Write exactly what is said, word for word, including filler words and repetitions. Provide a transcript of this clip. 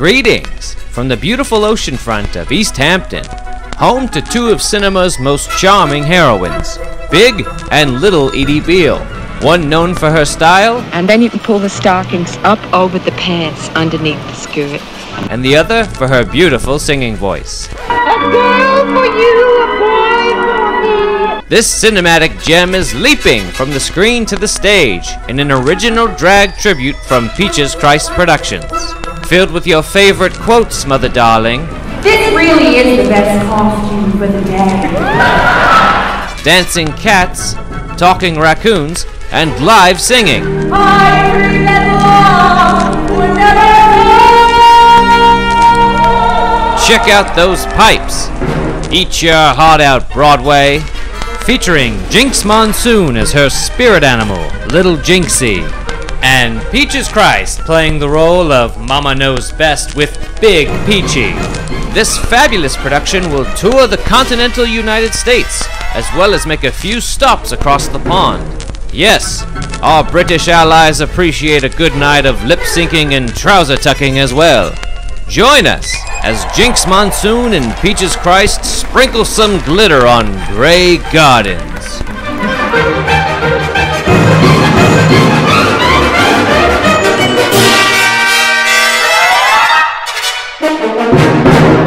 Greetings from the beautiful oceanfront of East Hampton, home to two of cinema's most charming heroines, Big and Little Edie Beale. One known for her style, and then you can pull the stockings up over the pants underneath the skirt. And the other for her beautiful singing voice. A girl for you, a boy for me. This cinematic gem is leaping from the screen to the stage in an original drag tribute from Peaches Christ Productions. Filled with your favorite quotes, Mother Darling. This really is the best costume for the day. Dancing cats, talking raccoons, and live singing. I dream that love will never go. Check out those pipes. Eat your heart out, Broadway. Featuring Jinx Monsoon as her spirit animal, Little Jinxie. And Peaches Christ playing the role of Mama Knows Best with Big Peachy. This fabulous production will tour the continental United States, as well as make a few stops across the pond. Yes, our British allies appreciate a good night of lip-syncing and trouser tucking as well. Join us as Jinx Monsoon and Peaches Christ sprinkle some glitter on Grey Gardens. Thank you.